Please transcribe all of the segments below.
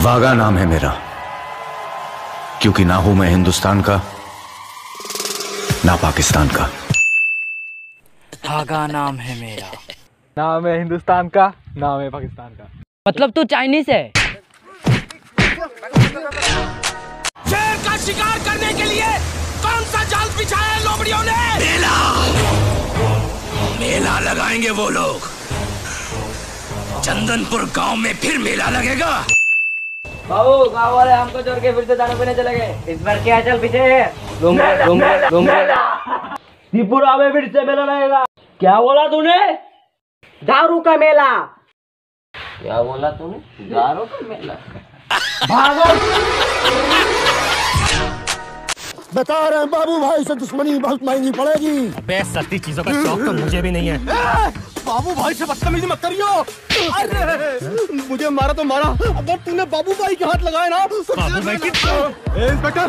वागा नाम है मेरा, क्योंकि ना हूं मैं हिंदुस्तान का ना पाकिस्तान का। वागा नाम है मेरा, नाम है हिंदुस्तान का, नाम है पाकिस्तान का। मतलब तू चाइनीज है। शेर का शिकार करने के लिए कौन सा जाल बिछाया है लोमड़ियों ने? मेला, मेला लगाएंगे वो लोग। चंदनपुर गांव में फिर मेला लगेगा। बाबू, गाँव वाले हमको छोड़ के फिर से दारू पीने चले गए। इस बार क्या चल पीछे त्रिपुरा में फिर से मेला लगेगा। क्या बोला तूने? दारू का मेला। क्या बोला तूने? दारू का मेला। भागो। बता रहे हैं बाबू भाई से दुश्मनी बहुत महंगी पड़ेगी। अबे सस्ती चीजों का शौक तो मुझे भी नहीं है। बाबू भाई से बदतमीजी मत करियो। अरे मुझे मारा तो मारा, अगर तूने बाबू भाई के हाथ लगाए ना। बाबू भाई की इंस्पेक्टर,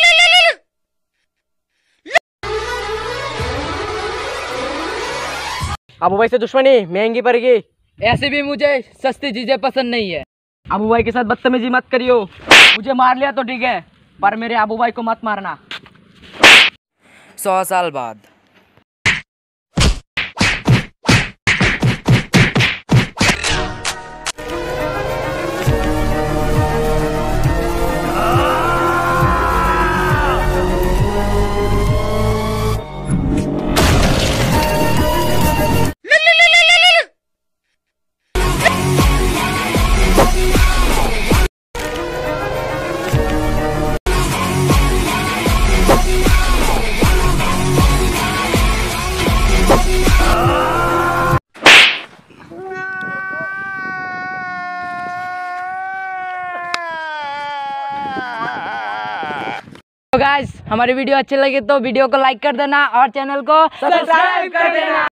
अबू भाई से दुश्मनी महंगी पड़ेगी। ऐसे भी मुझे सस्ती चीजें पसंद नहीं है। अबू भाई के साथ बदतमीजी मत करियो। मुझे मार लिया तो ठीक है, पर मेरे अबू भाई को मत मारना। 100 साल बाद। तो गाइस, हमारी वीडियो अच्छी लगी तो वीडियो को लाइक कर देना और चैनल को सब्सक्राइब कर देना।